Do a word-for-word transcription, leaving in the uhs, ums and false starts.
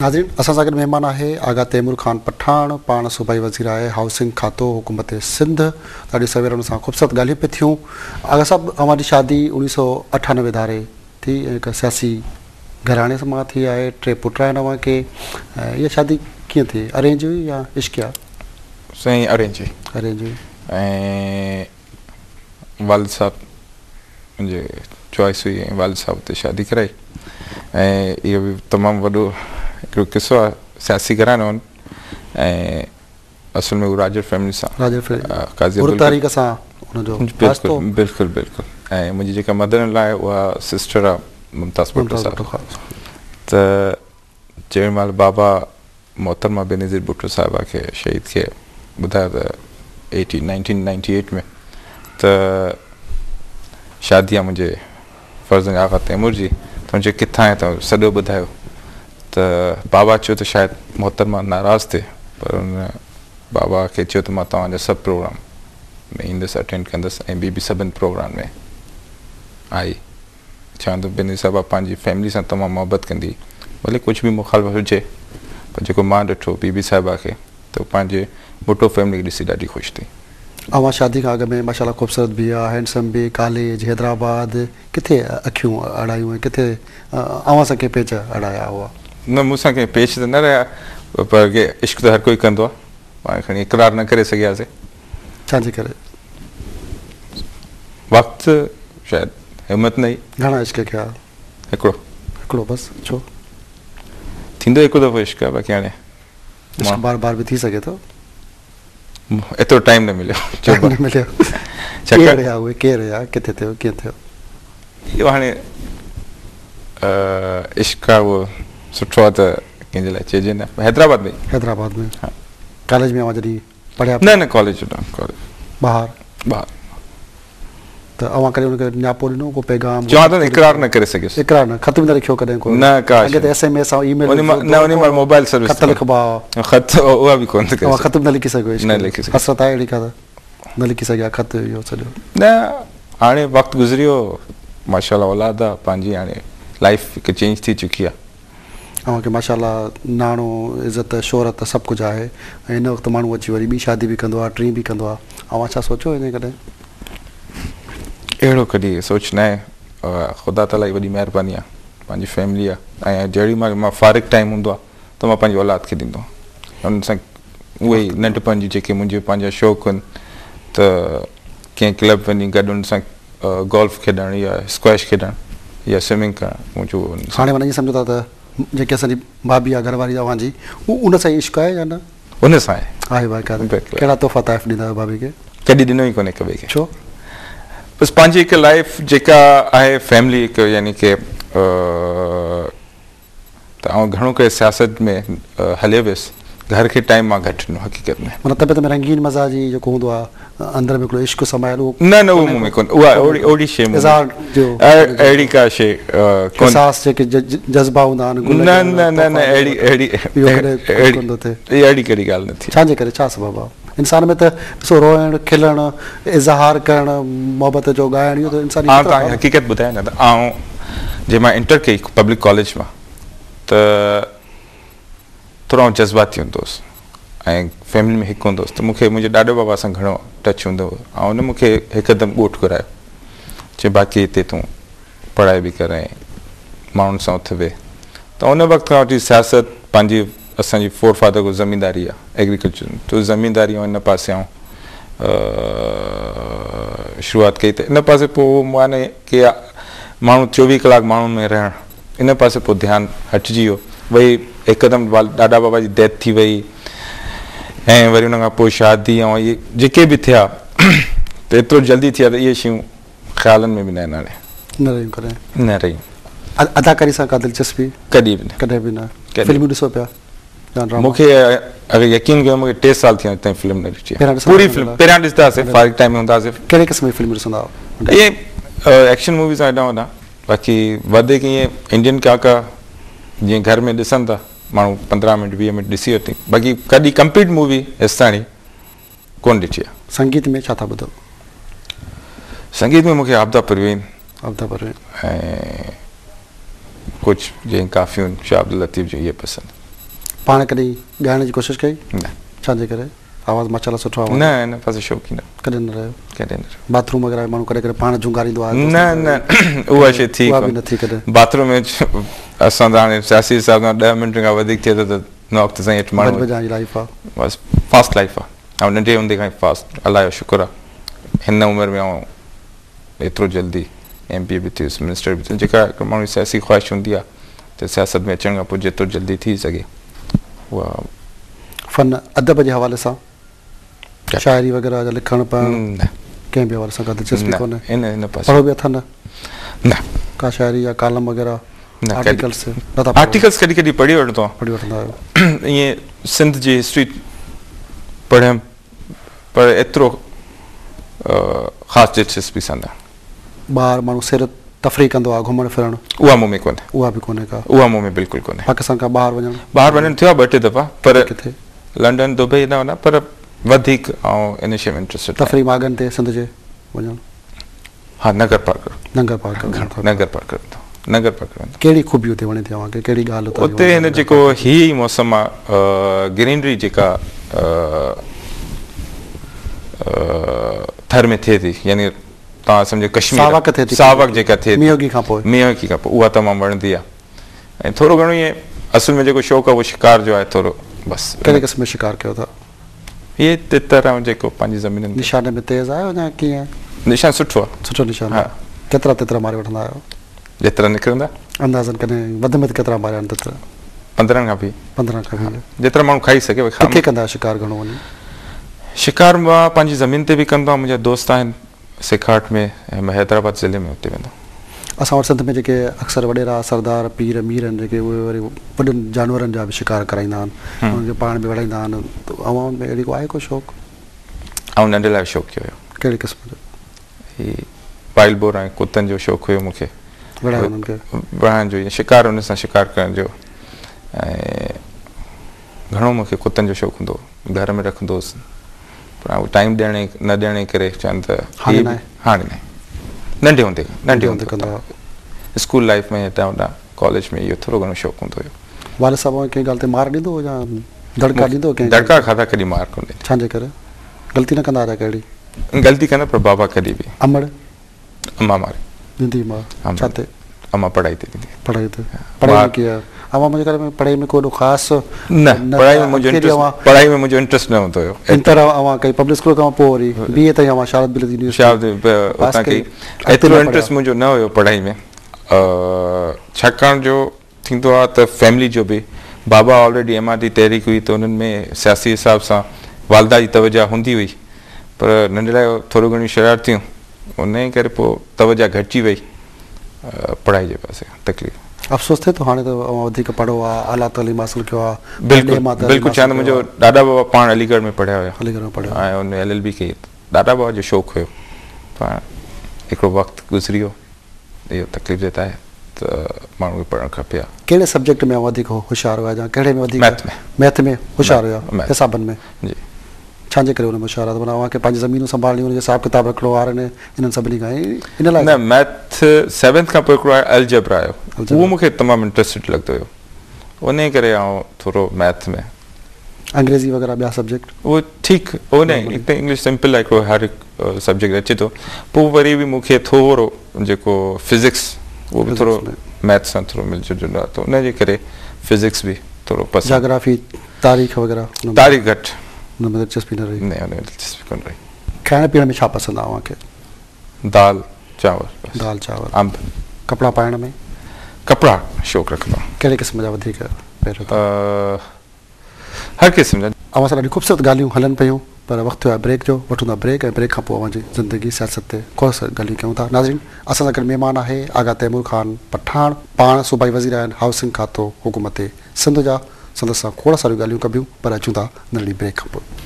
नाज़रीन असां सां गॾु महिमान आहे आगा तैमूर ख़ान पठान, पाण सूबाई वज़ीर आहे हाउसिंग खातो हुकूमत सिंध। ॾाढी सवेर हुन सां ख़ूबसूरत ॻाल्हियूं पियूं थियूं। आगा साहब, हमारी शादी उणिवीह सौ अठानवे धारे थी, हिकु सियासी घराणे मां थी आहे, टे पुट आहिनि अव्हां खे। इहा शादी कीअं थी, अरेंज हुई या इश्किया? साईं अरेंज हुई। अरेंज हुई। ऐं वालिद साहब मुंहिंजे चॉइस हुई ऐं वालिद साहब ते शादी कराई। ऐं इहो बि तमामु वॾो हिकिड़ो किस्सो आहे, सियासी घरानो आहिनि ऐं असल में उहो राजर फैमिली सां तारीख़ सां हुनजो बिल्कुलु बिल्कुलु बिल्कुलु। ऐं मुंहिंजी जेका मदर इन लॉ आहे उहा सिस्टर आहे मुमताज़ भुट्टो साहब। त जंहिं महिल बाबा मोहतरमा बेनज़ीर भुट्टो साहिबा खे शहीद खे ॿुधायो त एटी नाइनटीन नाइंटी एट में त शादी आहे मुंहिंजे फर्ज़नि आगा तैमूर जी, त मुंहिंजे किथां आहे त सॼो ॿुधायो। त बाबा चयो त शायदि मोहतरमा नाराज़ थिए, पर हुन बाबा खे चयो त मां तव्हांजा सभु प्रोग्राम में ईंदुसि, अटेंड कंदुसि ऐं ॿी बि सभिनि प्रोग्राम में आई। चवां त बेनज़ीर साहिबा पंहिंजी फैमिली सां तमामु मोहबत कंदी, भले कुझु बि मुखालिफ़ हुजे, पर जेको मां ॾिठो बीबी साहिबा खे त पंहिंजे भुट्टो फैमिली खे ॾिसी ॾाढी ख़ुशि थी। अवां शादी खां अॻु में माशाल्लाह ख़ूबसूरत बि आहे, हैंडसम बि, कॉलेज हैदराबाद, किथे अखियूं अड़ायूं ऐं किथे अवां सां कंहिं पेच अड़ाया हुआ? न, मूंसां कंहिं पेच त न रहिया, पर के इश्क त हर कोई कंदो आहे, पाण खणी इक़रार न करे सघियासीं। छाजे करे? वक़्तु शायदि हिमत न हुई। घणा इश्क कया? हिकिड़ो हिकिड़ो बसि? छो? थींदो हिकु दफ़ो इश्क आहे, बाक़ी हाणे इश्क बार बार बि थी सघे थो। एतिरो टाइम न मिलियो। टाइम न मिलियो। केरु हुया उहे, केरु हुया, किथे थियो, कीअं थियो? इहो हाणे इश्क आहे उहो सुठो आहे त कंहिंजे लाइ चइजे न। हैदराबाद में हैदराबाद में हा। कॉलेज में अवां जॾहिं पढ़िया? न न, कॉलेज न, कॉलेज ॿाहिरि। ॿाहिरि। त अवां करे हुनखे न्यापो ॾिनो, को पैगाम? चवां त इक़रार न करे सघियुसि। इक़रार न, ख़त बि न लिखियो कॾहिं? को न, का अॻे त एस एम एस ऐं ईमेल न, उन महिल मोबाइल सर्विस ख़त लिखबा हुआ। ख़त उहा बि कोन थी, ख़त बि न लिखी सघियो? न लिखी सघियो। हसरत आहे अहिड़ी का त न लिखी सघिया ख़त इहो सॼो? न, हाणे वक़्तु गुज़रियो, माशाल्लाह औलाद आहे पंहिंजी, हाणे लाइफ हिकु चेंज थी चुकी आहे। अवां खे माशाल्लाह नाणो, इज़त, शोहरत सभु कुझु आहे, ऐं हिन वक़्तु माण्हू अची वरी ॿी शादी बि कंदो आहे, टी बि कंदो आहे। अवां छा सोचियो हिन कॾहिं? अहिड़ो कॾहिं सोच न आहे। ख़ुदा ताला जी वॾी महिरबानी आहे, पंहिंजी फैमिली आहे, ऐं जहिड़ी महिल मां फ़ारिग़ टाइम हूंदो आहे त मां पंहिंजी औलाद खे ॾींदो आहियां। हुन सां उहे ई नंढपण जी जेके मुंहिंजे पंहिंजा शौक़ु आहिनि, त कंहिं क्लब वञी गॾु हुन सां गोल्फ खेॾणु या स्क्वैश खेॾणु या स्विमिंग करणु, मुंहिंजो हाणे माना ईअं सम्झो था त जेके असांजी भाभी आहे घरवारी अवां जी, उन सां ई इश्क आहे या न? उन सां आहे। आहे भाई, कहिड़ा तोहफ़ा ताइफ़ ॾींदा आहियो भाभी खे? कॾहिं ॾिनो ई कोन्हे हिक ॿिए खे। छो? बसि पंहिंजी हिकु लाइफ जेका आहे फैमिली हिकु, यानी की त आउं घणो करे सियासत में हलियो वियुसि, घर खे टाइम मां घटि ॾिनो हक़ीक़त में। माना तबियत में रंगीन मज़ाजी जेको हूंदो आहे, अंदरि में हिकिड़ो इश्क समायल, उहो न न, उहो मूं में कोन्हे। उहा ओड़ी शइ अहिड़ी का शइ एहसास जेके जज़्बा हूंदा आहिनि? न न न न, अहिड़ी अहिड़ी अहिड़ी कहिड़ी ॻाल्हि न थी। छाजे करे, छा सबबु आहे? इंसान में त ॾिसो, रोइणु, खिलणु, इज़हार करणु, मोहबत जो ॻाइणु, इहो त इंसान। हा, तव्हांखे हक़ीक़त ॿुधायां न, त आउं जंहिं मां इंटर कई पब्लिक कॉलेज मां, त थोरो जज़्बाती हूंदो हुउसि, ऐं फैमिली में हिकु हूंदो हुउसि, त मूंखे मुंहिंजे ॾाॾो बाबा सां घणो टच हूंदो हुओ, ऐं हुन मूंखे हिकदमि ॻोठ घुरायो, चई बाक़ी हिते तूं पढ़ाई बि कर ऐं माण्हुनि सां उथ वेह। त उन वक़्त खां वठी सियासत पंहिंजी, असांजी फोर फादर को ज़मीनदारी आहे, एग्रीकल्चर, त ज़मीनदारी ऐं हिन पासे आऊं शुरूआति कई। त इन पासे पोइ माने की माण्हू चोवीह कलाक माण्हुनि में रहणु, इन पासे पोइ ध्यानु हटिजी वियो। वरी हिकदमि ॾाॾा बाबा जी डेथ थी वई, ऐं वरी हुन खां पोइ शादी ऐं इहे जेके बि थिया, त एतिरो जल्दी थिया त इहे शयूं ख़्यालनि में बि न आहिनि हाणे। न रहियूं कॾहिं? न रहियूं। अदाकारी सां का दिलचस्पी? कॾहिं बि न। कॾहिं बि न? फिल्मूं ॾिसो पिया? मूंखे अगरि यकीन कयो, मूंखे टे साल थिया ताईं फिल्म न ॾिठी आहे। पूरी फिल्म पहिरियां ॾिसंदा हुआसीं, फ़ारिग़ टाइम में हूंदा हुआसीं। कहिड़े क़िस्म जी फिल्म ॾिसंदा हुआ? इहे एक्शन मूवीज़ हेॾा होॾा, बाक़ी वधीक ईअं इंडियन काका जीअं घर में ॾिसनि था माण्हू पंद्रहं मिंट वीह मिंट ॾिसी वरिती, बाक़ी कॾहिं कंप्लीट मूवी हेसिताणी कोन ॾिठी आहे। संगीत में छा था ॿुधो? संगीत में मूंखे आबदा परवीन, आबदा परवीन ऐं कुझु जीअं काफ़ियूं शाह अब्दुल लतीफ़ जो इहे पसंदि। पाण कॾहिं ॻाइण जी कोशिशि कई? न। छाजे करे? आवाज़ माशाल्लाह सुठो आहे। न हिन पासे शौक़ु ई न कॾहिं न रहियो? कॾहिं न। बाथरूम वग़ैरह माण्हू कॾहिं कॾहिं पाण झुंगारींदो आहे? न न उहा शइ थी उहा बि न थी कॾहिं। बाथरूम में असां त हाणे सियासी हिसाब सां ॾह मिंट खां वधीक थिए थो त न वक़्त सां हेठि माण्हू बचपन जी लाइफ आहे बसि फास्ट लाइफ आहे। ऐं नंढे हूंदे खां ई फास्ट, अलाह जो शुक्र आहे हिन उमिरि में ऐं एतिरो जल्दी एम पी बि थियुसि, मिनिस्टर बि थियुसि। जेका हिकु माण्हू जी सियासी ख़्वाहिश हूंदी आहे त सियासत में अचण खां पोइ जेतिरो जल्दी थी सघे उहा। फ़न अदब जे हवाले सां शाइरी वग़ैरह जा लिखणु पढ़णु कंहिं बि हवाले सां का दिलचस्पी कोन्हे? इन इन पासे पढ़ो बि अथनि? न। का शाइरी या कालम वग़ैरह आर्टिकल्स? आर्टिकल्स कॾहिं कॾहिं पढ़ी वठंदो आहियां। पढ़ी वठंदा आहियो? ईअं सिंध जी हिस्ट्री पढ़ियमि पर एतिरो ख़ासि दिलचस्पी सां न। ॿाहिरि माण्हू सिर तफ़री कंदो आहे घुमणु फिरणु, उहा मूं में कोन्हे। उहा बि कोन्हे का? उहा मूं में बिल्कुलु कोन्हे। पाकिस्तान खां ॿाहिरि वञणु? ॿाहिरि वञणु थियो आहे ॿ टे दफ़ा पर किथे? लंडन दुबई न वञा पर वधीक ऐं इन शइ में इंट्रस्टेड। तफ़री मागनि ते सिंध जे वञणु? हा Nagarparkar. Nagarparkar? Nagarparkar Nagarparkar. कहिड़ी ख़ूबी हुते वणे थी तव्हांखे? कहिड़ी ॻाल्हि उते हिन जेको हीअ ई मौसम आहे ग्रीनरी जेका थर में थिए थी, यानी तव्हां सम्झो कश्मीर सावक थिए थी, सावक जेका थिए मींहं खां पोइ मींहं खां पोइ उहा तमामु वणंदी आहे। ऐं थोरो घणो ईअं असल में जेको शौक़ु आहे उहो शिकार जो आहे थोरो बसि। कहिड़े क़िस्म में शिकार कयो था? इहे तितर ऐं जेको पंहिंजी ज़मीन निशाने में तेज़ आयो या कीअं? निशान सुठो आहे। सुठो निशान? हा। केतिरा तितर मारे वठंदा आहियो? जेतिरा निकिरंदा अंदाज़न कॾहिं वधि में केतिरा मारिया आहिनि तितर? पंद्रहं खां वीह। पंद्रहं खां वीह? जेतिरा माण्हू खाई सघे। किथे कंदा आहियो शिकार घणो वञी? शिकार मां पंहिंजी ज़मीन ते बि कंदो आहियां, मुंहिंजा दोस्त आहिनि सिखाट में ऐं मां हैदराबाद ज़िले में उते वेंदो। असां वटि सिंध में जेके अक्सर वॾेरा सरदार पीर मीर आहिनि जेके उहे वरी वॾनि जानवरनि जा बि शिकार कराईंदा आहिनि, उन्हनि खे पाण बि वड़ाईंदा आहिनि। अवाम में अहिड़ी को आहे को शौक़ु? ऐं नंढे लाइ शौक़ु हुयो। कहिड़े क़िस्म जो? ही वाइल्ड बोर ऐं कुतनि जो शौक़ु हुयो मूंखे। वड़ायो उन्हनि खे? वड़ाइण जो, शिकार उन सां शिकार करण जो। ऐं घणो मूंखे कुतनि जो शौक़ु हूंदो, घर में रखंदो हुउसि पर उहो टाइम ॾियण न ॾियण करे चवनि त हाणे न। हाणे न, नंढे हूंदे नंढे हूंदे कंदो। स्कूल लाइफ में हितां होॾां कॉलेज में इहो थोरो घणो शौक़ु हूंदो हुयो। वालिद साहिब कंहिं ॻाल्हि ते मार ॾींदो या दड़का ॾींदो? कंहिं दड़का खाधा कॾहिं मार कोन ॾिनी। छाजे करे? ग़लती न कंदा हुआ कहिड़ी? ग़लती कंदा पर बाबा कॾहिं बि। अमड़? अम्मा मारे ॾींदी मार? छा ते? अम्मा पढ़ाई ते ॾींदी। पढ़ाई ते? पढ़ाई में कीअं? अवां मुंहिंजे घर में पढ़ाई में कोई ख़ासि न, पढ़ाई में मुंहिंजो इंट्रस्ट पढ़ाई में मुंहिंजो इंट्रस्ट न हूंदो हुयो। इंटर अवां कई पब्लिक स्कूल खां पोइ वरी बी ए ताईं अवां शारद बिल यूनिवर्सिटी शारद उतां कई। एतिरो इंट्रस्ट मुंहिंजो न हुयो पढ़ाई में, छाकाणि जो थींदो आहे त फैमिली जो बि बाबा ऑलरेडी एम आर डी तहरीक हुई त उन्हनि में सियासी हिसाब सां वालदा जी तवजा हूंदी हुई पर नंढे लाइ थोरो घणियूं शरारतियूं, उन जे करे पोइ तवजा घटिजी वई पढ़ाई जे पासे। तकलीफ़ अफ़सोस थिए थो हाणे त वधीक पढ़ो आहे, आला तालीम हासिल कयो आहे? बिल्कुलु बिल्कुलु। छा मुंहिंजो ॾाॾा बाबा पाण अलीगढ़ में पढ़िया हुया। अलीगढ़ में पढ़िया ऐं उन एल एल बी कई। ॾाॾा बाबा जो शौक़ु हुयो पाण हिकिड़ो वक़्तु गुज़री वियो। इहो तकलीफ़ देता आहे त माण्हू खे पढ़णु खपे। कहिड़े सब्जेक्ट में वधीक होशियारु हुया या कहिड़े में वधीक? मैथ में। मैथ में होशियारु हुया? हिसाबनि में? जी। छाजे करे हुन में होशियारु आहे? माना अव्हांखे पंहिंजी ज़मीनूं संभालणी, हुनजो हिसाब किताब रखिणो आहे इन्हनि सभिनी खां इन लाइ? न, मैथ सेवंथ खां पोइ हिकिड़ो अलजेब्रा आयो, उहो मूंखे तमामु इंट्रस्टेड लॻंदो हुयो, उन करे आउं थोरो मैथ में। अंग्रेज़ी वग़ैरह ॿिया सब्जेक्ट? उहो ठीकु, उहो न, हिकु त इंग्लिश सिंपल आहे, हिकिड़ो हर हिकु सब्जेक्ट अचे थो। पोइ वरी बि मूंखे थोरो जेको फिज़िक्स उहो बि थोरो मैथ सां थोरो मिलजो जुलजो आहे त उनजे करे फिज़िक्स बि थोरो पसंदि। जोग्राफी तारीख़ वग़ैरह? तारीख़ घटि, हुन में दिलचस्पी न रही? न, हुन में दिलचस्पी कोन रही। खाइण पीअण में छा पसंदि आहे अव्हांखे? दाल चांवर। दाल चांवर। अंब। कपिड़ा पाइण में? कपिड़ा शौक़ु रखंदो आहियां। कहिड़े क़िस्म जा वधीक पहिरियों? हर क़िस्म जा। अवां सां ॾाढी ख़ूबसूरत ॻाल्हियूं हलनि पियूं पर वक़्तु आहे ब्रेक जो, वठूं था ब्रेक, ऐं ब्रेक खां पोइ अव्हांजी ज़िंदगी सियासत ते खोड़ ॻाल्हियूं कयूं था। नाज़रीन, असां सां गॾु महिमान आहे आगा तैमूर ख़ान पठाण, पाण सूबाई वज़ीर आहिनि हाउसिंग खातो हुकूमत सिंध जा। संदसि सां खोड़ सारियूं ॻाल्हियूं कबियूं पर अचूं था नंढड़ी ब्रेक खां पोइ।